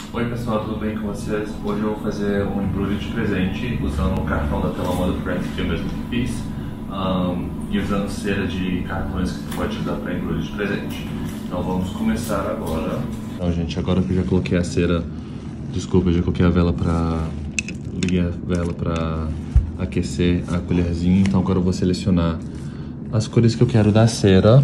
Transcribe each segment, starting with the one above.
Oi pessoal, tudo bem com vocês? Hoje eu vou fazer um embrulho de presente usando o cartão da Telamoda Friends, que eu mesmo que fiz, e usando cera de cartões que você pode usar para embrulho de presente. Então vamos começar agora. Então gente, agora que eu já coloquei a cera, desculpa, eu já coloquei a vela para... liguei a vela para aquecer a colherzinha, então agora eu vou selecionar as cores que eu quero da cera.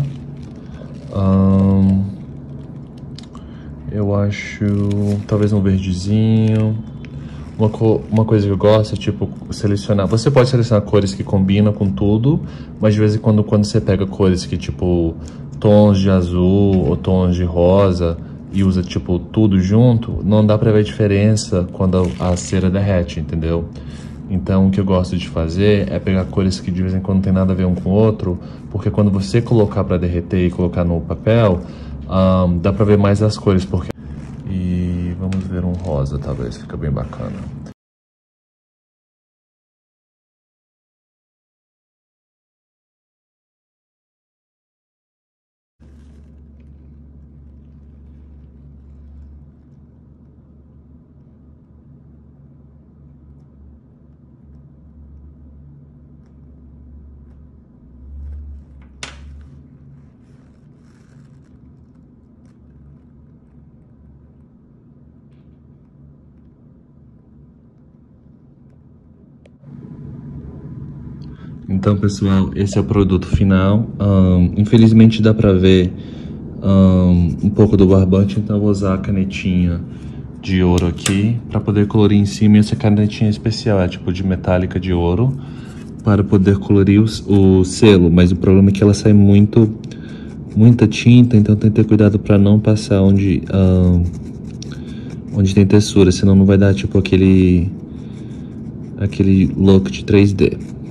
Eu acho talvez um verdezinho. Uma coisa que eu gosto é tipo selecionar. Você pode selecionar cores que combinam com tudo, mas de vez em quando você pega cores que tipo tons de azul ou tons de rosa e usa tipo tudo junto, não dá pra ver a diferença quando a cera derrete, entendeu? Então o que eu gosto de fazer é pegar cores que de vez em quando não tem nada a ver um com o outro, porque quando você colocar pra derreter e colocar no papel, dá pra ver mais as cores, porque... E vamos ver um rosa, talvez, fica bem bacana. Então, pessoal, esse é o produto final. Infelizmente dá pra ver um pouco do barbante, então eu vou usar a canetinha de ouro aqui para poder colorir em cima. E essa canetinha especial é tipo de metálica de ouro para poder colorir o selo, mas o problema é que ela sai muita tinta, então tem que ter cuidado para não passar onde tem textura, senão não vai dar tipo aquele look de 3D.